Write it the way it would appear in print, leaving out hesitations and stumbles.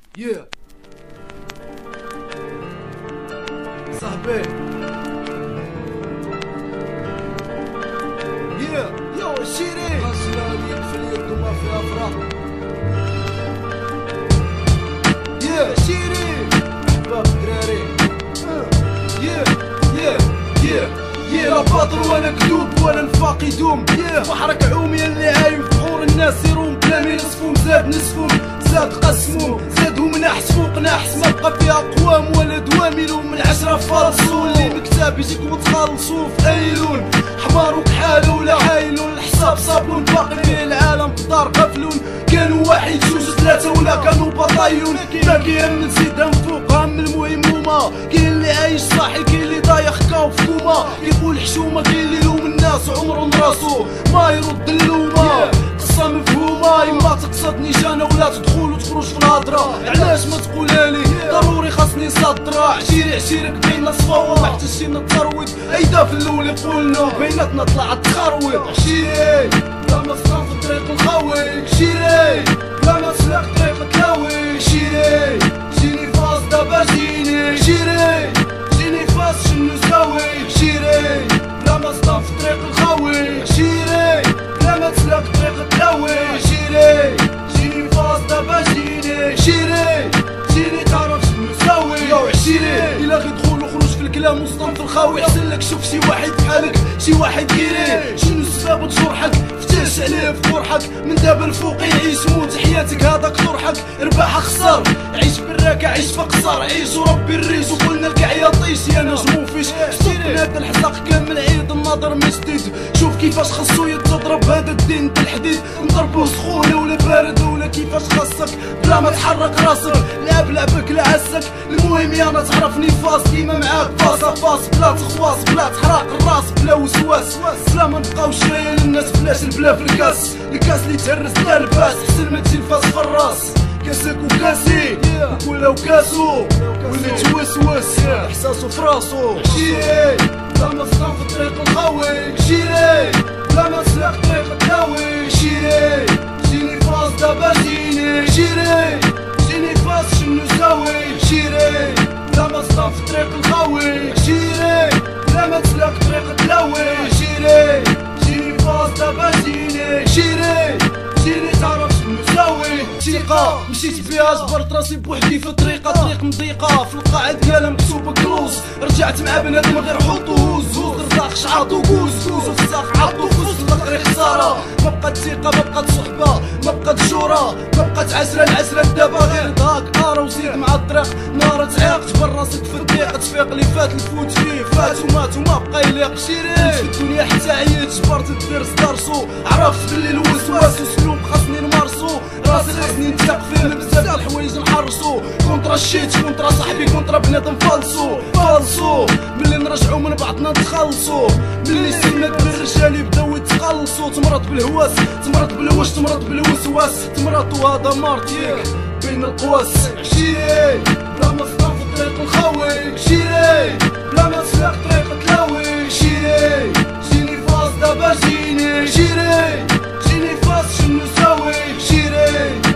Yeah صاحبي يو الشيري غسلة اليد في اليد وما فيها فراق. شيري مرحبا بالدراري. لا باطل ولا كذوب ولا نفاق يدوم. بحرك عومي اللي عايم في بحور الناس يروم بلا ما ينصفوم زاد نسفوم زاد قسموم زادهم نحس فوق نحس ما بقى فيها قوام ولا دواميلهم من 10 فالصو اللي مكتاب يجيكم تخلصوا في اي لون حمار وكحاله ولا عايلون الحساب صابون باقي فيه العالم قدار قفلون كانوا واحد جوج ثلاثة ولا كانوا بطايون ما كاين من زيد هم فوق هم المهم هما كاين اللي عايش صاحي كاين اللي دايخ كاو في كوما كيقول حشومة كاين اللي يلوم الناس عمرو راسو ما يرد اللومة قصة مفهومة يما تقصدني جانا ولا تدخل وتخرج في الهضرة علاش ما تقولها لي ضروري خاصني نصدرها عشيرك بين الصفاوة ما حتى نتروض ايدا في الاول يقولنا بيناتنا طلعت تخروض عشيري بلا ما تصرف في طريق الخوي شيري بلا ما تسلك طريق تلاوي شيري جيني فاس دابا جيني شيري جيني فاس شنو نساوي شيري بلا ما تصرف في طريق الخوي شيري بلا ما تسلك طريق تلاوي شيري جيني فاس دابا جيني شيري جيني تعرف شنو نساوي يا عشيري الا غي دخول وخروج في الكلام وسطهم في الخاوي احسن لك شوف شي واحد بحالك شي واحد كيري شنو سبب جرحك فتاش عليه في فرحك من دابا الفوق يعيش موت حياتك هذاك طرحك رباح خسر عيش براك عيش في قصر عيش وربي الريش وقلنا الكاع يطيش يا نجم وفيش هذا الحزاق كامل عيد النظر من جديد شوف كيفاش خصو يتضرب هذا الدين بالحديد نضربوه سخونه ولا بارد ولا كيفاش خاصك بلا ما تحرك راسك لا بلعبك لا عسك المهم يا انا تعرفني فاس كيما معاك فاس فاس بلا تخواص بلا تحرق الراس بلا وسواس بلا ما نبقاو شرايه للناس فلاش البلا في الكاس اللي تهرس دا الباس حسن ما تجي الفاس في الراس كاسك وكاسي ولا وكاسو واللي توسوس احساسو في راسو شيري بلا ما تصرف في طريق الخوي شيري بلا ما تسلك طريق تلاوي شيري جيني فاس دابا جيني شيري جيني فاس شنو نساوي شيري بلا ما تصرف في طريق الخوي شيري بلا ما تسلك طريق تلاوي شيري جيني فاس دابا جيني شيري جيني تعرف شنو نساوي ثقة مشيت بيها جبرت راسي بوحدي في طريق مضيقة في القاعة ديالها مكتوبة كلوز رجعت مع بنادم غير حوط وهوز رزاق شعاط وكوز وفي الساق عط وفوز البقري خسارة ما بقات ثقة ما بقات صحبة ما بقات جورة ما بقات العسرة دابا غير ضاك قارة وزيد مع الطريق نار تعيق جبر راسك في الضيق تفيق اللي فات الفوت فيه فات ومات وما بقى يليق شيري في الدنيا حتى عييت جبرت الدرس دارسو عرفت باللي الوسواس وسلوك خاصني نمارسو راسي خاصني نتفق فيه بزاف الحوايج نحرسو كونترا الشيت كونترا صاحبي كونترا بنادم فالصو ملي نرجعو من بعضنا نتخلصو ملي سمات بالرجال يبداو يتخلصو تمرض بالهواس تمرض بالواش تمرض بالوسواس تمرض وهذا مرضيك بين القواس شيري بلا ما تصرف في طريق الخوي شيري بلا ما تسلك طريق تلاوي شيري جيني فاس دابا جيني شيري جيني فاس شنو نساوي شيري